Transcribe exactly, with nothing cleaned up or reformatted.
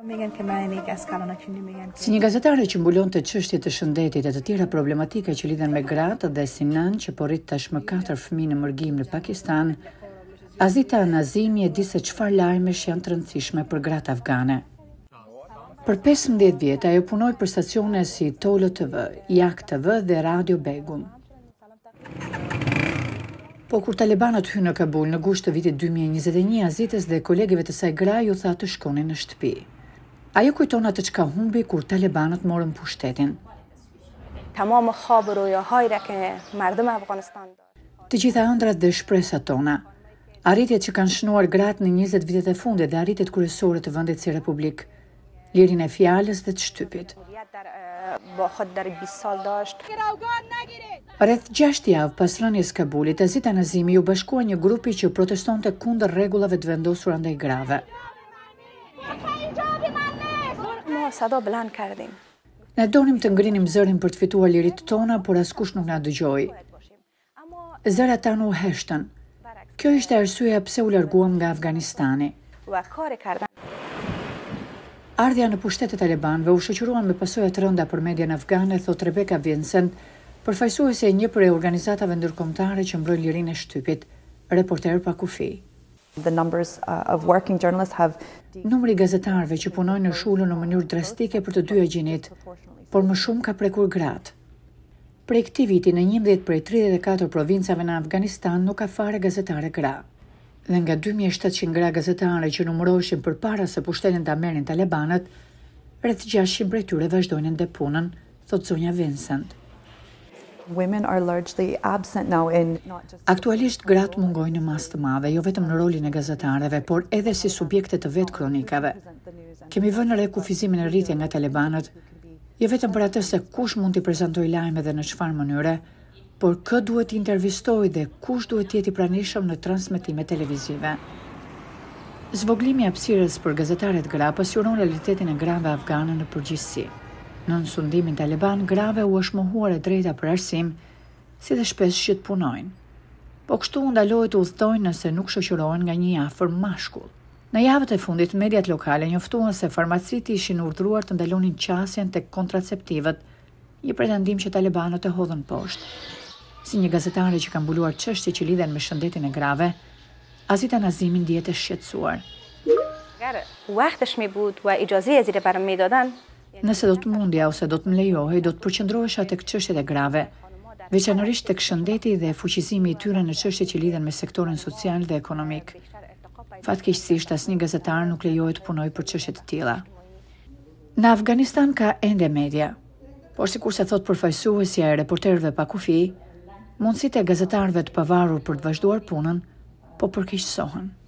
Si një gazetare që mbulon të çështje të shëndetit e të tjera problematike që lidhen me gratë dhe Sinan që po rrit tashmë katër fëmijë në mërgim në Pakistan, Azita Nazimi e di se çfarë lajmesh janë të rëndësishme për gratë afgane. Për pesëmbëdhjetë vjet ajo punoi për stacione si Tolo T V, Jak T V dhe Radio Begum. Po kur talibanët hynë në Kabul në gusht të vitit dy mijë e njëzet e një, Azitës dhe kolegëve të saj gra ju tha të shkonin në shtëpi. Ajo kujton atë çka humbi kur talibanët morën pushtetin. Të gjitha ëndrat dhe shpresat tona, arritjet që kanë shënuar gratë në njëzet vitet e fundit dhe arritjet kryesore të vendit si Republik, lirinë e fjalës dhe të shtypit. Rreth gjashtë javë pas rënies Kabulit, Azita Nazimi u bashkua një grupi që protestonte kundër rregullave të vendosura ndaj grave. Ne donim të ngrinim zërin për të fituar liritë tona, por askush nuk na dëgjoi. Zërat tanë u heshtën. Kjo ishte arsyeja pse u larguam nga Afganistani. Ardhja në pushtet e talibanëve u shoqëruan me pasoja të rënda për median afgane, thot Rebecca Vincent, përfaqësuese e një prej organizatave ndërkombëtare që mbrojnë lirinë e shtypit, Reporter pa kufi. The numbers uh, of working journalists have Numri i gazetarëve që punojnë është ulur në mënyrë drastike për të dyja gjinit, por më shumë ka prekur gratë. Prej këtij viti në njëmbëdhjetë prej tridhjetë e katër provincave në Afganistan nuk ka fare gazetare gra. Dhe nga dy mijë e shtatëqind gra gazetare që numëroheshin përpara se pushtetin ta merrin talibanët, rreth gjashtëqind prej tyre vazhdojnë ende punën, thot zonja Vincent. women are largely absent now in not just Aktualisht gratë mungojnë në masë të madhe, jo vetëm në rolin e gazetareve, por edhe si subjekte të vetë kronikave. Kemi vënë re kufizimin e rritje nga talibanët, jo vetëm për atë se kush mund t'i prezantojë lajme dhe në çfarë mënyre, por kë duhet t'i intervistojë dhe kush duhet t'jeti i pranishëm në transmetime televizive. Zvoglimi i hapësirës për gazetaret gra pasqyron realitetin e grave afgane në përgjithësi. Në sundimin taliban, grave u është mohuar e drejta për arsim, si dhe shpesh që të punojnë. Po kështu ndalohet të udhtojnë nëse nuk shoqërohen nga një afër mashkull. Në javët e fundit, mediat lokale njoftuan se farmaciti ishin urdhëruar të ndalonin qasjen tek kontraceptivët, një pretendim që talibanët e hodhën poshtë. Si një gazetare që ka mbuluar çështje që lidhen me shëndetin e grave, Azita Nazimi ndihet e shqetësuar. Nëse do të mundja ose do të më lejohej, do të përqendrohesha tek çështjet e grave, veçanërisht tek shëndeti dhe fuqizimi i tyre në çështje që lidhen me sektorin social dhe ekonomik. Fatkeqësisht asnjë gazetar nuk lejohet të punojë për çështje të tilla. Në Afganistan ka ende media, por sikur se thot përfaqësuesja e Reporterëve pa kufi, mundësitë e gazetarëve të pavarur për të vazhduar punën po përkeqësohen.